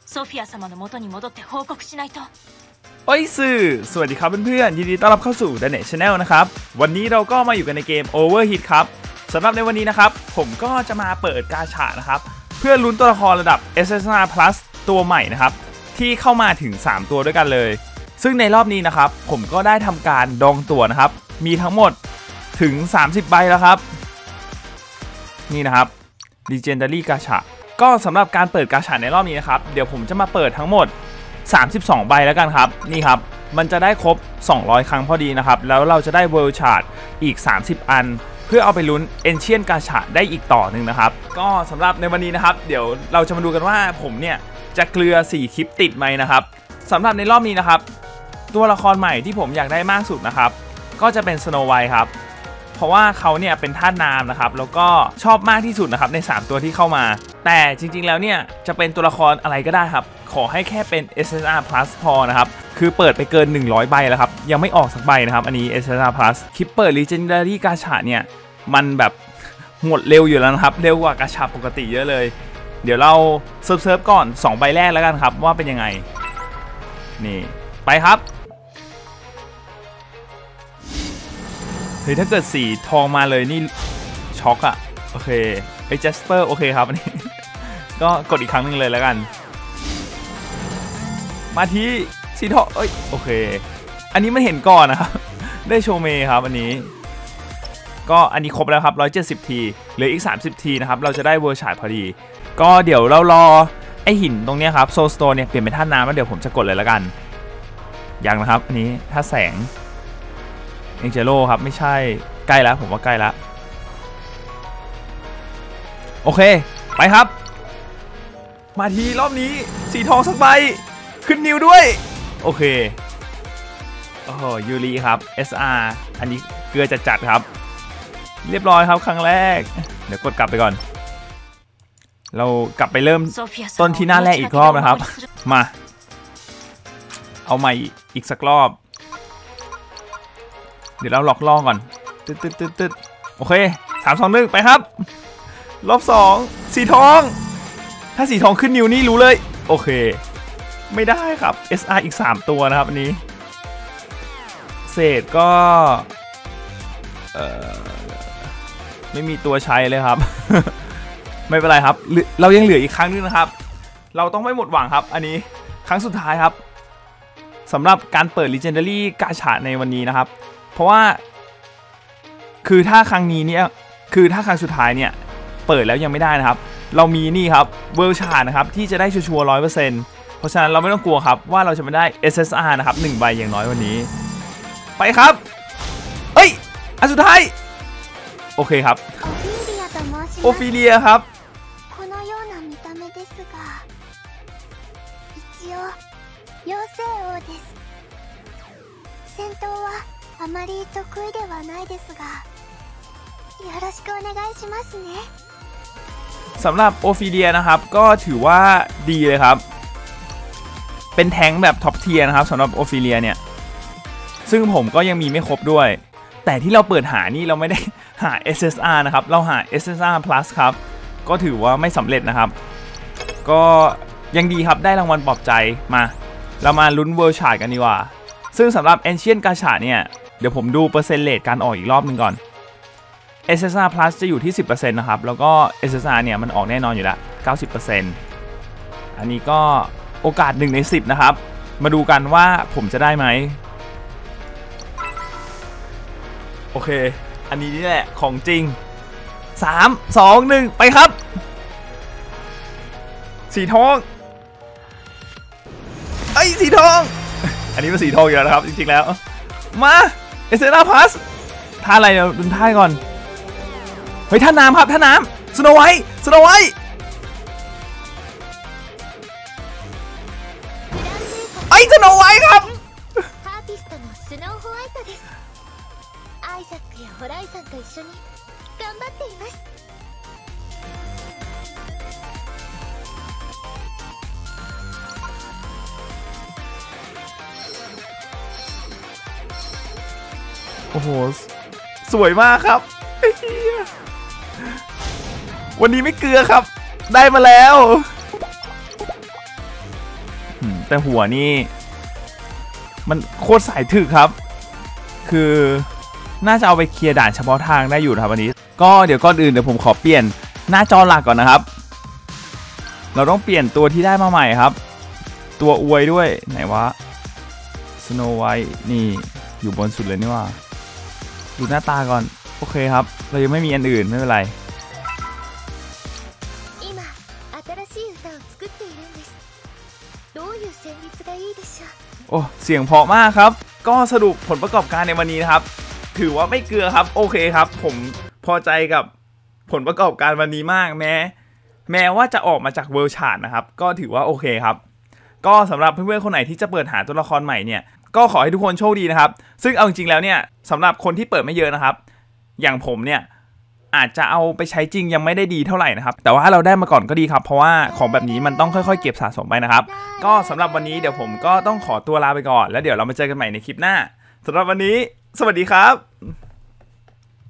ソフィア様の元に戻って報告しないとโอ้ยสื่อสวัสดีครับเพื่อนๆยินดีต้อนรับเข้าสู่ Danet Channel นะครับวันนี้เราก็มาอยู่กันในเกม Overheat ครับสำหรับในวันนี้นะครับผมก็จะมาเปิดกาชานะครับเพื่อลุ้นตัวละครระดับ SSR Plus ตัวใหม่นะครับที่เข้ามาถึง3ตัวด้วยกันเลยซึ่งในรอบนี้นะครับผมก็ได้ทำการดองตั๋วนะครับมีทั้งหมดถึง30ใบแล้วครับนี่นะครับ Legendary กาชาก็สำหรับการเปิดกาชาในรอบนี้นะครับเดี๋ยวผมจะมาเปิดทั้งหมด32ใบแล้วกันครับนี่ครับมันจะได้ครบ200ครั้งพอดีนะครับแล้วเราจะได้ World Chart อีก30อันเพื่อเอาไปลุ้น Ancient กาชาได้อีกต่อหนึ่งนะครับก็สำหรับในวันนี้นะครับเดี๋ยวเราจะมาดูกันว่าผมเนี่ยจะเกลือ4คลิปติดไหมนะครับสำหรับในรอบนี้นะครับตัวละครใหม่ที่ผมอยากได้มากสุดนะครับก็จะเป็น Snow White ครับเพราะว่าเขาเนี่ยเป็นธาตุน้ำนะครับแล้วก็ชอบมากที่สุดนะครับใน3ตัวที่เข้ามาแต่จริงๆแล้วเนี่ยจะเป็นตัวละครอะไรก็ได้ครับขอให้แค่เป็น SSR Plus พอนะครับคือเปิดไปเกิน100ใบแล้วครับยังไม่ออกสักใบนะครับอันนี้ SSR Plus คลิปเปิด Legendary กาชาเนี่ยมันแบบหมดเร็วอยู่แล้วนะครับเร็วกว่ากาชาปกติเยอะเลยเดี๋ยวเราเซิร์ฟก่อน2ใบแรกแล้วกันครับว่าเป็นยังไงนี่ไปครับเฮ้ยถ้าเกิดสีทองมาเลยนี่ช็อกอะโอเคไอ้แจสเปอร์โอเคครับอันนี้ ก็กดอีกครั้งหนึ่งเลยแล้วกันมาที่สีทองเอ้ยโอเคอันนี้มันเห็นก่อนนะครับ ได้โชเมครับอันนี้ก็อันนี้ครบแล้วครับ170ทีเหลืออีก30ทีนะครับเราจะได้เวอร์ชาร์ดพอดีก็เดี๋ยวเรารอไอหินตรงนี้ครับโซลสโตนเนี่ยเปลี่ยนเป็นธาตุน้ำแล้วเดี๋ยวผมจะกดเลยแล้วกันยังนะครับอันนี้ธาตุแสงเอ็งเจโร่ครับไม่ใช่ใกล้แล้วผมว่าใกล้แล้วโอเคไปครับมาทีรอบนี้สีทองสักใบขึ้นนิวด้วยโอเคโอ้โหยูริครับ SR อันนี้เกลือจัดครับเรียบร้อยครับครั้งแรกเดี๋ยวกดกลับไปก่อนเรากลับไปเริ่มต้นที่หน้าแรกอีกรอบนะครับมาเอาใหม่อีกสักรอบเดี๋ยวเราหลอกล่อก่อนตึ๊ดโอเค3 2 1ไปครับรอบ2สีทองถ้าสีทองขึ้นนิวนี่รู้เลยโอเคไม่ได้ครับ SR อีก3ตัวนะครับอันนี้เศษก็ไม่มีตัวใช้เลยครับ ไม่เป็นไรครับเรายังเหลืออีกครั้งนึงนะครับเราต้องไม่หมดหวังครับอันนี้ครั้งสุดท้ายครับสำหรับการเปิด Legendary กาชาในวันนี้นะครับเพราะว่าคือถ้าครั้งนี้เนี่ยคือถ้าครั้งสุดท้ายเนี่ยเปิดแล้วยังไม่ได้นะครับเรามีนี่ครับ World Chart นะครับที่จะได้ชัวร์ 100% เพราะฉะนั้นเราไม่ต้องกลัวครับว่าเราจะไม่ได้ SSR นะครับ1ใบอย่างน้อยวันนี้ไปครับเอ้ยอันสุดท้ายโอเคครับโอฟิเลียครับあまり得意ではないですがよろしくお願いしますねสำหรับโอฟิเลียนะครับก็ถือว่าดีเลยครับเป็นแท้งแบบท็อปเทียร์นะครับสำหรับโอฟิเลียเนี่ยซึ่งผมก็ยังมีไม่ครบด้วยแต่ที่เราเปิดหานี่เราไม่ได้หา SSR นะครับเราหา SSR Plus ครับก็ถือว่าไม่สำเร็จนะครับก็ยังดีครับได้รางวัลปลอบใจมาเรามาลุ้น World Chart กันดีกว่าซึ่งสำหรับ Ancient กาชาเนี่ยเดี๋ยวผมดูเปอร์เซ็นต์เรทการออกอีกรอบหนึ่งก่อน SSR Plus จะอยู่ที่ 10% นะครับแล้วก็ SSR เนี่ยมันออกแน่นอนอยู่แล้ว 90% อันนี้ก็โอกาส1 ใน 10นะครับมาดูกันว่าผมจะได้ไหมโอเคอันนี้นี่แหละของจริง3 2 1ไปครับสีทองไอ้สีทองอันนี้เป็นสีทองอยู่แล้วนะครับจริงๆแล้วมาเอเซนาพัสท่าอะไรเราดูท่าก่อนเฮ้ยท่าน้ำครับท่าน้ำสโนไวท์ไอ้สโนไวท์ครับโอ้โหสวยมากครับวันนี้ไม่เกลือครับได้มาแล้วแต่หัวนี่มันโคตรสายถึกครับคือน่าจะเอาไปเคลียร์ด่านเฉพาะทางได้อยู่นะครับวันนี้ก็เดี๋ยวก่อนอื่นเดี๋ยวผมขอเปลี่ยนหน้าจอหลักก่อนนะครับเราต้องเปลี่ยนตัวที่ได้มาใหม่ครับตัวอวยด้วยไหนวะ Snow White นี่อยู่บนสุดเลยนี่ว่าดูหน้าตาก่อนโอเคครับเรายังไม่มีอันอื่นไม่เป็นไร今新しい歌を作っているんですどういう旋律がいいでしょうโอ้เสียงเพราะมากครับก็สรุปผลประกอบการในวันนี้นะครับถือว่าไม่เกลือครับโอเคครับผมพอใจกับผลประกอบการวันนี้มากแม้ว่าจะออกมาจากเวิลด์ชาร์ตนะครับก็ถือว่าโอเคครับก็สำหรับเพื่อนๆคนไหนที่จะเปิดหาตัวละครใหม่เนี่ยก็ขอให้ทุกคนโชคดีนะครับซึ่งเอาจริงๆแล้วเนี่ยสำหรับคนที่เปิดไม่เยอะนะครับอย่างผมเนี่ยอาจจะเอาไปใช้จริงยังไม่ได้ดีเท่าไหร่นะครับแต่ว่าเราได้มาก่อนก็ดีครับเพราะว่าของแบบนี้มันต้องค่อยๆเก็บสะสมไปนะครับก็สำหรับวันนี้เดี๋ยวผมก็ต้องขอตัวลาไปก่อนแล้วเดี๋ยวเรามาเจอกันใหม่ในคลิปหน้าสำหรับวันนี้สวัสดีครับ